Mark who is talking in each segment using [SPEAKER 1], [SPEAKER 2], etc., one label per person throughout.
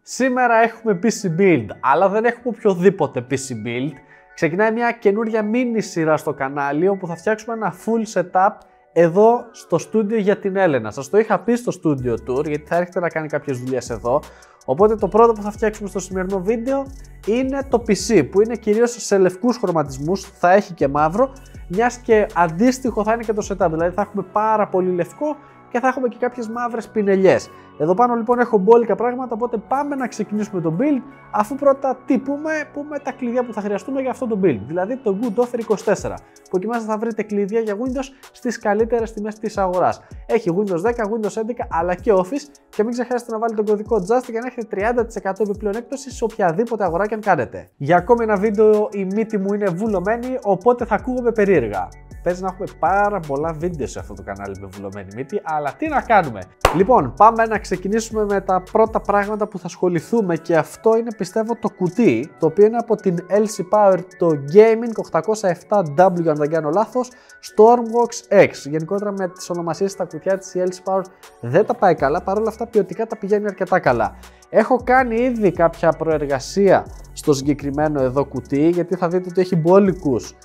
[SPEAKER 1] Σήμερα έχουμε PC Build, αλλά δεν έχουμε οποιοδήποτε PC Build. Ξεκινάει μια καινούρια mini σειρά στο κανάλι, όπου θα φτιάξουμε ένα full setup εδώ στο στούντιο για την Έλενα. Σας το είχα πει στο studio tour, γιατί θα έρχεται να κάνει κάποιες δουλειές εδώ. Οπότε το πρώτο που θα φτιάξουμε στο σημερινό βίντεο είναι το PC, που είναι κυρίως σε λευκούς χρωματισμούς, θα έχει και μαύρο, μιας και αντίστοιχο θα είναι και το setup, δηλαδή θα έχουμε πάρα πολύ λευκό και θα έχουμε και κάποιες μαύρες πινελιές. Εδώ πάνω λοιπόν έχω μπόλικα πράγματα, οπότε πάμε να ξεκινήσουμε το build, αφού πρώτα πούμε τα κλειδιά που θα χρειαστούμε για αυτό το build, δηλαδή το Good Offer 24, που εκεί μέσα θα βρείτε κλειδιά για Windows στις καλύτερες τιμές της αγοράς. Έχει Windows 10, Windows 11 αλλά και Office, και μην ξεχάσετε να βάλετε τον κωδικό JUST για να έχετε 30% επιπλέον έκπτωση σε οποιαδήποτε αγορά και αν κάνετε. Για ακόμη ένα βίντεο η μύτη μου είναι βουλωμένη, οπότε θα ακούγομαι περίεργα. Παίζει να έχουμε πάρα πολλά βίντεο σε αυτό το κανάλι με βουλωμένη μύτη, αλλά τι να κάνουμε. Λοιπόν, πάμε να ξεκινήσουμε με τα πρώτα πράγματα που θα ασχοληθούμε, και αυτό είναι πιστεύω το κουτί, το οποίο είναι από την LC Power, το Gaming 807W αν δεν κάνω λάθος, Stormbox X. Γενικότερα με τις ονομασίες στα κουτιά της η LC Power δεν τα πάει καλά, παρόλα αυτά ποιοτικά τα πηγαίνει αρκετά καλά. Έχω κάνει ήδη κάποια προεργασία στο συγκεκριμένο εδώ κουτί, γιατί θα δείτε ότι έχει μπόλικους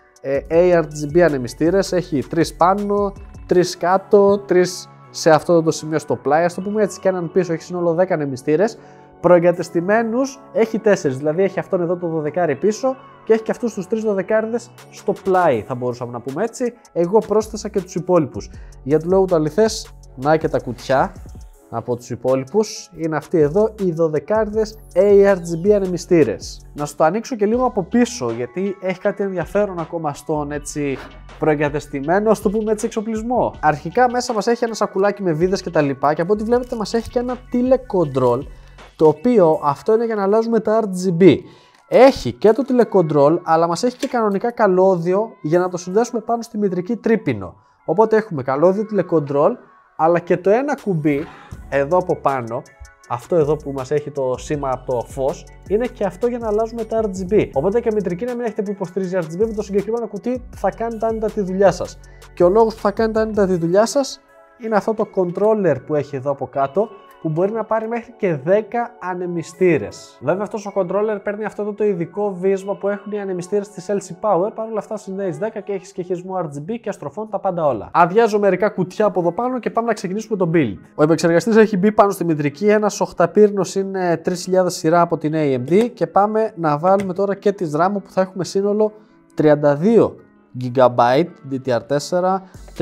[SPEAKER 1] ARGB ανεμιστήρες, έχει 3 πάνω, 3 κάτω, 3 σε αυτό το σημείο στο πλάι, ας το πούμε έτσι, και έναν πίσω, έχει σύνολο 10 ανεμιστήρες. Προεγκατεστημένους έχει 4, δηλαδή έχει αυτόν εδώ το 12 πίσω και έχει και αυτούς τους 3 12 στο πλάι, θα μπορούσαμε να πούμε έτσι. Εγώ πρόσθεσα και τους υπόλοιπους. Για του λόγου του αληθές, να και τα κουτιά από τους υπόλοιπους, είναι αυτοί εδώ οι 12 ARGB ανεμιστήρες. Να σου το ανοίξω και λίγο από πίσω, γιατί έχει κάτι ενδιαφέρον ακόμα στον έτσι προεγκατεστημένο, ας το πούμε έτσι, εξοπλισμό. Αρχικά μέσα μας έχει ένα σακουλάκι με βίδες και τα λοιπά, και από ό,τι βλέπετε μας έχει και ένα telecontrol, το οποίο αυτό είναι για να αλλάζουμε τα RGB. Έχει και το telecontrol, αλλά μας έχει και κανονικά καλώδιο για να το συνδέσουμε πάνω στη μητρική τρίπινο. Οπότε έχουμε καλώδιο telecontrol, αλλά και το ένα κουμπί εδώ από πάνω, αυτό εδώ που μας έχει το σήμα από το φως, είναι και αυτό για να αλλάζουμε τα RGB. Οπότε και μητρική να μην έχετε που υποστηρίζει RGB, με το συγκεκριμένο κουτί θα κάνετε άνετα τη δουλειά σας. Και ο λόγος που θα κάνετε άνετα τη δουλειά σας είναι αυτό το controller που έχει εδώ από κάτω, που μπορεί να πάρει μέχρι και 10 ανεμιστήρες. Βέβαια αυτός ο controller παίρνει αυτό εδώ το ειδικό βίσμα που έχουν οι ανεμιστήρες της LC Power, παρόλα αυτά συνδέεις 10 και έχεις και χειρισμό RGB και αστροφών, τα πάντα όλα. Αδειάζω μερικά κουτιά από εδώ πάνω και πάμε να ξεκινήσουμε το build. Ο επεξεργαστής έχει μπει πάνω στη μητρική, ένας οχταπύρνος είναι 3000 σειρά από την AMD, και πάμε να βάλουμε τώρα και τη RAM που θα έχουμε σύνολο 32 GB DDR4,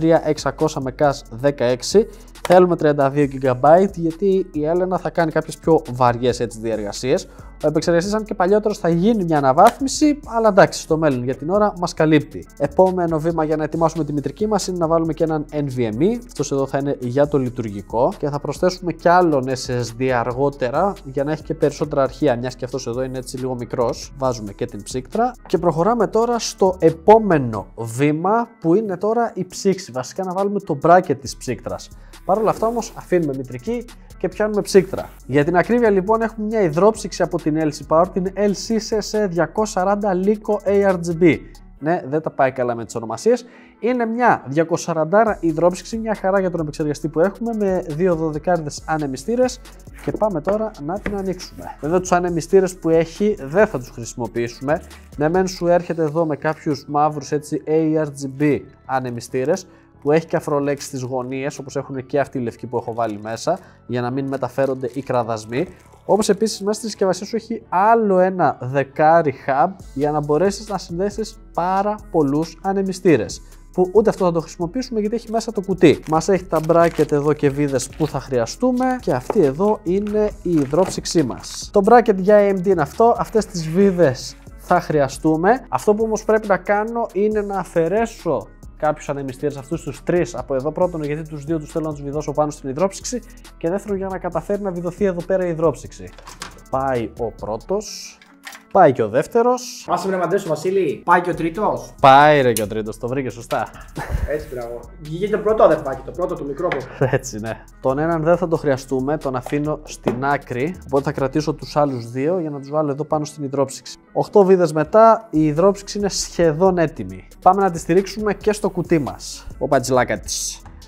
[SPEAKER 1] 3600 με CAS 16. Θέλουμε 32 GB γιατί η Έλενα θα κάνει κάποιες πιο βαριές έτσι διεργασίες. Ο επεξεργαστής, αν και παλιότερος, θα γίνει μια αναβάθμιση, αλλά εντάξει, στο μέλλον για την ώρα μας καλύπτει. Επόμενο βήμα για να ετοιμάσουμε τη μητρική μας είναι να βάλουμε και έναν NVMe. Αυτός εδώ θα είναι για το λειτουργικό, και θα προσθέσουμε κι άλλον SSD αργότερα για να έχει και περισσότερα αρχεία, μιας και αυτός εδώ είναι έτσι λίγο μικρός. Βάζουμε και την ψύκτρα και προχωράμε τώρα στο επόμενο βήμα, που είναι τώρα η ψήξη. Βασικά να βάλουμε το bracket της ψύκτρας. Παρ' όλα αυτά όμως αφήνουμε μητρική και πιάνουμε ψύκτρα. Για την ακρίβεια λοιπόν έχουμε μια υδρόψυξη από την LC Power, την LCCC 240 Lico ARGB. Ναι, δεν τα πάει καλά με τις ονομασίες. Είναι μια 240 υδρόψυξη, μια χαρά για τον επεξεργαστή που έχουμε, με 2 12 ανεμιστήρες, και πάμε τώρα να την ανοίξουμε. Βέβαια τους ανεμιστήρες που έχει δεν θα τους χρησιμοποιήσουμε. Ναι, μεν σου έρχεται εδώ με κάποιους μαύρους έτσι ARGB ανεμιστήρες, που έχει και αφρολέξει στις γωνίες, όπως έχουν και αυτοί οι λευκοί που έχω βάλει μέσα, για να μην μεταφέρονται οι κραδασμοί. Όπως επίσης μέσα στη συσκευασία σου έχει άλλο ένα δεκάρι hub για να μπορέσεις να συνδέσεις πάρα πολλούς ανεμιστήρες, που ούτε αυτό θα το χρησιμοποιήσουμε γιατί έχει μέσα το κουτί. Μας έχει τα bracket εδώ και βίδες που θα χρειαστούμε, και αυτή εδώ είναι η υδρόψυξή μας. Το bracket για AMD είναι αυτό, αυτές τις βίδες θα χρειαστούμε. Αυτό που όμως πρέπει να κάνω είναι να αφαιρέσω κάποιους ανεμιστήρες, αυτούς τους 3 από εδώ. Πρώτον, γιατί τους 2 τους θέλω να τους βιδώσω πάνω στην υδρόψυξη, και δεύτερον, για να καταφέρει να βιδωθεί εδώ πέρα η υδρόψυξη. Πάει ο πρώτος, πάει και ο δεύτερος.
[SPEAKER 2] Άσε με να μαντρέσω, Βασίλη. Πάει και ο τρίτος.
[SPEAKER 1] Πάει ρε και ο τρίτος, το βρήκε σωστά.
[SPEAKER 2] Έτσι, μπράβο. Βγήκε το πρώτο αδερφάκι, το πρώτο του μικρό.
[SPEAKER 1] Έτσι, ναι. Τον έναν δεν θα το χρειαστούμε, τον αφήνω στην άκρη. Οπότε θα κρατήσω τους άλλους 2 για να τους βάλω εδώ πάνω στην υδρόψυξη. 8 βίδες μετά, η υδρόψυξη είναι σχεδόν έτοιμη. Πάμε να τη στηρίξουμε και στο κουτί μας. Ο πατζιλάκα της.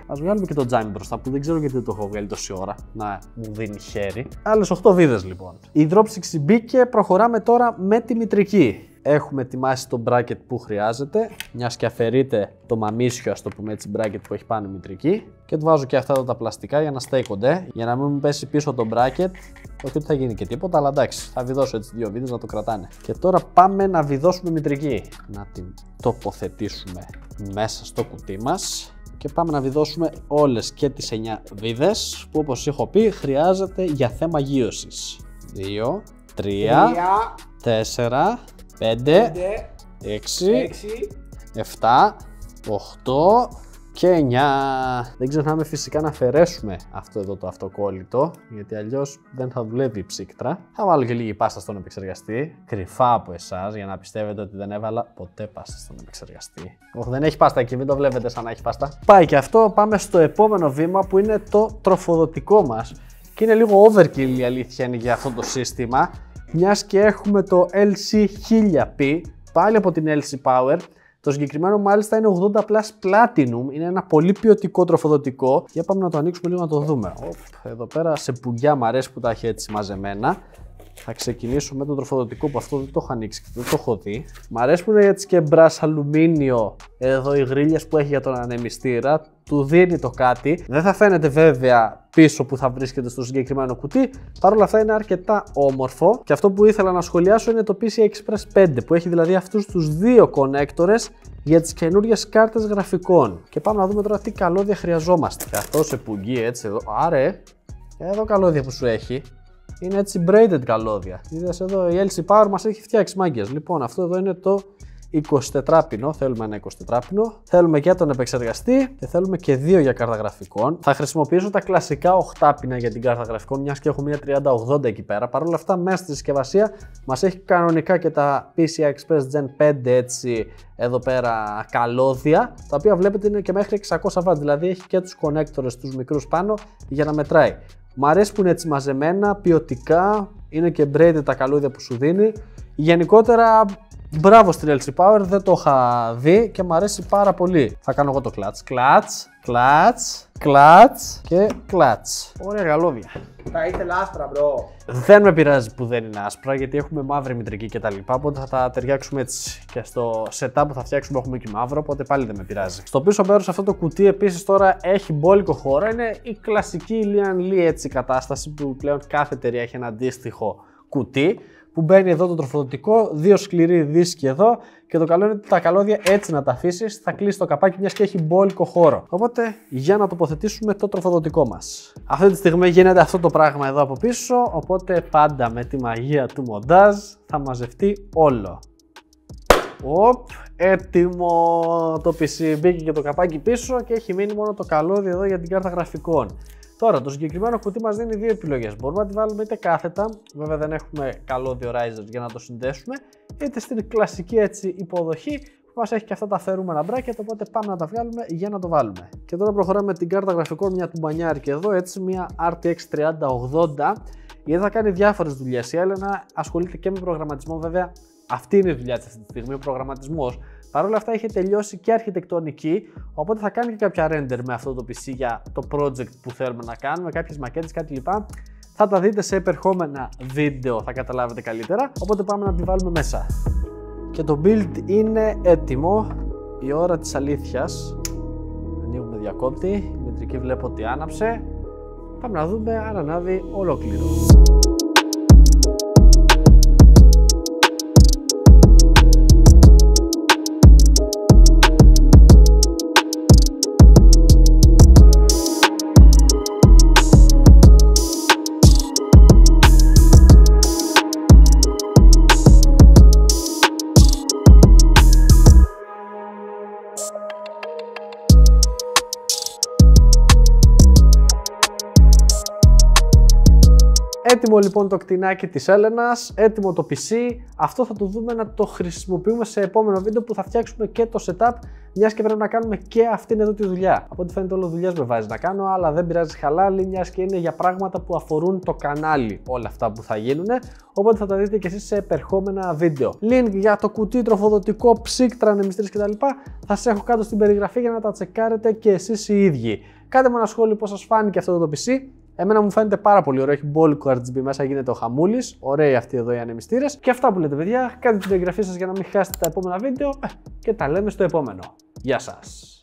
[SPEAKER 1] Ας βγάλουμε και το τζάμι μπροστά που δεν ξέρω γιατί δεν το έχω βγάλει τόση ώρα. Να μου δίνει χέρι. Άλλες 8 βίδες λοιπόν. Η δρόψυξη μπήκε, προχωράμε τώρα με τη μητρική. Έχουμε ετοιμάσει το bracket που χρειάζεται, μιας και αφαιρείται το μαμίσιο, ας το πούμε έτσι, bracket που έχει πάνω η μητρική. Και του βάζω και αυτά εδώ τα πλαστικά για να στέκονται, για να μην μου πέσει πίσω το bracket. Όχι ότι θα γίνει και τίποτα, αλλά εντάξει, θα βιδώσω έτσι 2 βίδες να το κρατάνε. Και τώρα πάμε να βιδώσουμε μητρική. Να την τοποθετήσουμε μέσα στο κουτί μας. Και πάμε να βιδώσουμε όλες και τις 9 βίδες που, όπως έχω πει, χρειάζεται για θέμα γείωσης. 2, 3, 4, 5, 6, 7, 8 και 9. Δεν ξεχνάμε φυσικά να αφαιρέσουμε αυτό εδώ το αυτοκόλλητο, γιατί αλλιώς δεν θα δουλεύει η ψύκτρα. Θα βάλω και λίγη πάστα στον επεξεργαστή, κρυφά από εσάς, για να πιστεύετε ότι δεν έβαλα ποτέ πάστα στον επεξεργαστή. Όχι, δεν έχει πάστα εκεί, μην το βλέπετε σαν να έχει πάστα. Πάει και αυτό, πάμε στο επόμενο βήμα που είναι το τροφοδοτικό μας. Και είναι λίγο overkill η αλήθεια είναι για αυτό το σύστημα, μιας και έχουμε το LC1000P, πάλι από την LC Power. Το συγκεκριμένο μάλιστα είναι 80 Plus Platinum, είναι ένα πολύ ποιοτικό τροφοδοτικό. Για πάμε να το ανοίξουμε λίγο να το δούμε. Εδώ πέρα σε πουγκιά μου αρέσει που τα έχει έτσι μαζεμένα. Θα ξεκινήσω με το τροφοδοτικό που αυτό δεν το έχω ανοίξει και δεν το έχω δει. Μ' αρέσει που είναι έτσι και μπρας αλουμίνιο, εδώ οι γρίλιες που έχει για τον ανεμιστήρα. Του δίνει το κάτι. Δεν θα φαίνεται βέβαια πίσω που θα βρίσκεται στο συγκεκριμένο κουτί. Παρ' όλα αυτά είναι αρκετά όμορφο. Και αυτό που ήθελα να σχολιάσω είναι το PCI Express 5, που έχει δηλαδή αυτούς τους 2 κονέκτορες για τις καινούριες κάρτες γραφικών. Και πάμε να δούμε τώρα τι καλώδια χρειαζόμαστε. Και αυτό σε πουγκί έτσι εδώ. Άρε, εδώ καλώδια που σου έχει. Είναι έτσι braided καλώδια. Είδες εδώ η LC Power μας έχει φτιάξει μάγκες. Λοιπόν, αυτό εδώ είναι το 24πινο, θέλουμε ένα 24πινο. Θέλουμε και τον επεξεργαστή και θέλουμε και 2 για κάρτα γραφικών. Θα χρησιμοποιήσω τα κλασικά 8πινα για την κάρτα γραφικών, μιας και έχω μια 3080 εκεί πέρα. Παρ' όλα αυτά, μέσα στη συσκευασία μας έχει κανονικά και τα PCI Express Gen 5 έτσι εδώ πέρα καλώδια, τα οποία βλέπετε είναι και μέχρι 600W, δηλαδή έχει και τους connectors τους μικρούς πάνω για να μετράει. Μ' αρέσει που είναι έτσι μαζεμένα, ποιοτικά, είναι και braided τα καλώδια που σου δίνει. Γενικότερα, μπράβο στην LC Power, δεν το είχα δει και μου αρέσει πάρα πολύ. Θα κάνω εγώ το κλατς και κλατς. Ωραία καλώδια.
[SPEAKER 2] Τα ήθελα άσπρα, μπρο.
[SPEAKER 1] Δεν με πειράζει που δεν είναι άσπρα, γιατί έχουμε μαύρη μητρική κτλ. Οπότε θα τα ταιριάξουμε έτσι. Και στο setup που θα φτιάξουμε έχουμε και μαύρο, οπότε πάλι δεν με πειράζει. Στο πίσω μέρος αυτό το κουτί επίσης τώρα έχει μπόλικο χώρο. Είναι η κλασική Lian Li έτσι κατάσταση που πλέον κάθε εταιρεία έχει ένα αντίστοιχο κουτί. Που μπαίνει εδώ το τροφοδοτικό, 2 σκληροί δίσκοι εδώ και το καλό είναι τα καλώδια έτσι να τα αφήσεις, θα κλείσει το καπάκι μιας και έχει μπόλικο χώρο. Οπότε για να τοποθετήσουμε το τροφοδοτικό μας. Αυτή τη στιγμή γίνεται αυτό το πράγμα εδώ από πίσω, οπότε πάντα με τη μαγεία του μοντάζ θα μαζευτεί όλο. Έτοιμο το PC, μπήκε και το καπάκι πίσω και έχει μείνει μόνο το καλώδιο εδώ για την κάρτα γραφικών. Τώρα, το συγκεκριμένο κουτί μας δίνει 2 επιλογές. Μπορούμε να τη βάλουμε είτε κάθετα, βέβαια δεν έχουμε καλώδιο riser για να το συνδέσουμε, είτε στην κλασική έτσι υποδοχή που μας έχει και αυτά τα φερούμενα bracket, οπότε πάμε να τα βγάλουμε για να το βάλουμε. Και τώρα προχωράμε με την κάρτα γραφικών, μια τουμπανιάρικη εδώ, έτσι μια RTX 3080, γιατί θα κάνει διάφορες δουλειές. Η Έλενα ασχολείται και με προγραμματισμό, βέβαια αυτή είναι η δουλειά της αυτή τη στιγμή, ο προγραμματισμός. Παρ' όλα αυτά είχε τελειώσει και αρχιτεκτονική, οπότε θα κάνει και κάποια render με αυτό το PC για το project που θέλουμε να κάνουμε, κάποιες μακέτες, κάτι λοιπά. Θα τα δείτε σε επερχόμενα βίντεο, θα καταλάβετε καλύτερα, οπότε πάμε να τη βάλουμε μέσα. Και το build είναι έτοιμο, η ώρα της αλήθειας. Ανοίγουμε διακόπτη, η μητρική βλέπω ότι άναψε. Πάμε να δούμε αν ανάβει ολόκληρο. Έτοιμο λοιπόν το κτηνάκι της Έλενας, έτοιμο το PC. Αυτό θα το δούμε να το χρησιμοποιούμε σε επόμενο βίντεο που θα φτιάξουμε και το setup, μιας και πρέπει να κάνουμε και αυτήν εδώ τη δουλειά. Από ό,τι φαίνεται όλο δουλειές με βάζει να κάνω, αλλά δεν πειράζει, χαλάλι, μιας και είναι για πράγματα που αφορούν το κανάλι όλα αυτά που θα γίνουν. Οπότε θα τα δείτε και εσείς σε επερχόμενα βίντεο. Link για το κουτί, τροφοδοτικό, ψύκτρα, ανεμιστήρες κτλ. Θα σας έχω κάτω στην περιγραφή για να τα τσεκάρετε και εσείς οι ίδιοι. Κάντε μου ένα σχόλιο πώς σας φάνηκε αυτό το PC. Εμένα μου φαίνεται πάρα πολύ ωραίο, έχει μπόλικο RGB μέσα, γίνεται ο χαμούλης. Ωραίοι αυτοί εδώ οι ανεμιστήρες. Και αυτά που λέτε, παιδιά, κάντε την εγγραφή σας για να μην χάσετε τα επόμενα βίντεο και τα λέμε στο επόμενο. Γεια σας!